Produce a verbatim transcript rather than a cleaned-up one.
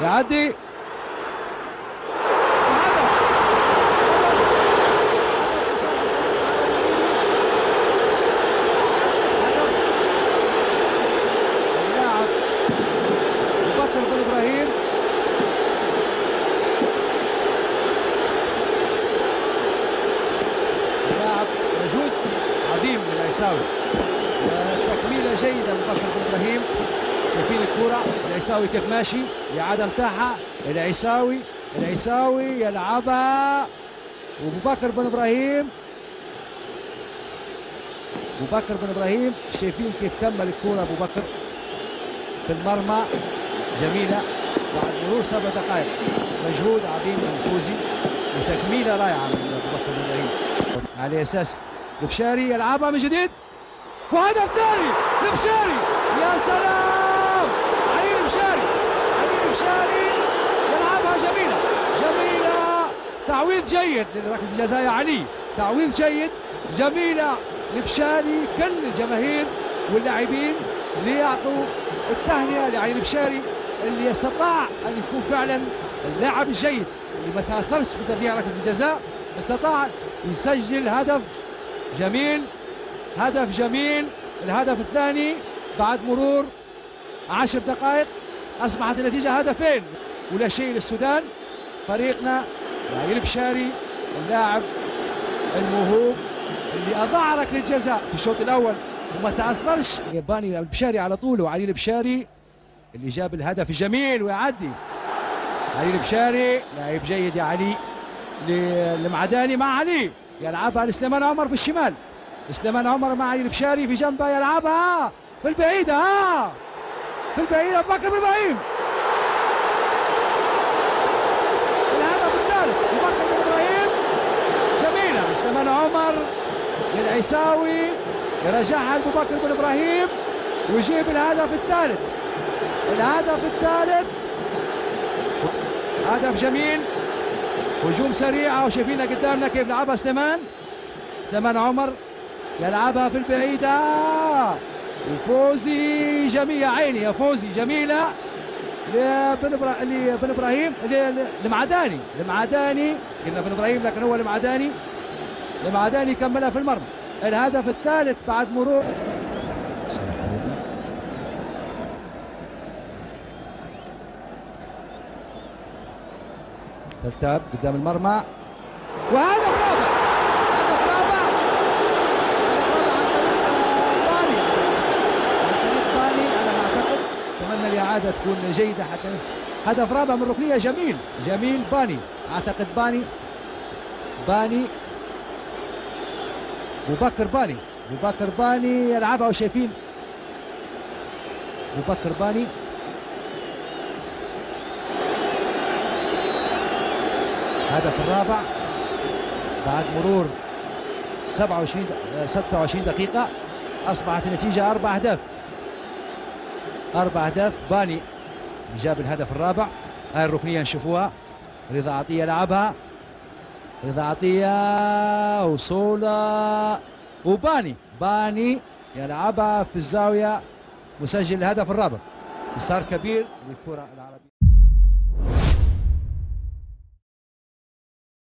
يعدي اللاعب أبو بكر بن إبراهيم لاعب مجهود عظيم من العيساوي، تكميله جيده من بكر بن إبراهيم. شايفين الكرة العيساوي كيف ماشي، الإعادة متاعها العيساوي، العيساوي يلعبها وأبو بكر بن إبراهيم، أبو بكر بن إبراهيم شايفين كيف كمل الكرة أبو بكر في المرمى، جميلة بعد مرور سبع دقائق. مجهود عظيم من فوزي وتكميلة رائعة من أبو بكر بن إبراهيم. على أساس البشاري يلعبها من جديد وهدف ثاني لبشاري، يا سلام علي البشاري، علي البشاري يلعبها جميلة جميلة، تعويض جيد لركلة الجزاء يا علي، تعويض جيد جميلة لبشاري. كل الجماهير واللاعبين ليعطوا التهنئة لعلي البشاري اللي استطاع أن يكون فعلا اللاعب الجيد اللي ما تأثرش بتضييع ركلة الجزاء، استطاع يسجل هدف جميل، هدف جميل. الهدف الثاني بعد مرور عشر دقائق أصبحت النتيجة هدفين ولا شيء للسودان. فريقنا علي البشاري اللاعب الموهوب اللي أضاع ركلة الجزاء في الشوط الأول وما تأثرش، باني البشاري على طول، وعلي البشاري اللي جاب الهدف الجميل ويعدي. علي البشاري لاعب جيد يا علي لمعداني مع علي، يلعبها لسليمان عمر في الشمال، سليمان عمر مع علي البشاري في جنبه، يلعبها في البعيدة، ها في البعيدة أبو بكر بن إبراهيم. الهدف الثالث أبو بكر بن إبراهيم، جميلة سليمان عمر للعيساوي، يرجعها لأبو بكر بن إبراهيم ويجيب الهدف الثالث. الهدف الثالث هدف جميل، هجوم سريع وشايفينها قدامنا كيف لعبها سليمان، سليمان عمر يلعبها في البعيدة وفوزي جميل، يا عيني يا فوزي، جميلة لبن إبراهيم لمعداني، لمعداني قلنا بن إبراهيم لكن هو لمعداني، لمعداني كملها في المرمى. الهدف الثالث بعد مرور تلتاب قدام المرمى وهدف رابع، هدف رابع، على ما اعتقد. اتمنى الاعاده تكون جيده حتى هدف رابع من ركنيه جميل جميل باني، اعتقد باني باني ابو بكر باني ابو بكر باني يلعبها وشايفين ابو بكر باني. الهدف الرابع بعد مرور سبعة وعشرين ستة وعشرين دقيقة، أصبحت النتيجة أربع أهداف، أربع أهداف. باني اللي جاب الهدف الرابع. هاي الركنية نشوفوها، رضا عطية لعبها، رضا عطية وصولة وباني، باني يلعبها في الزاوية، مسجل الهدف الرابع. انتصار كبير للكرة العربية.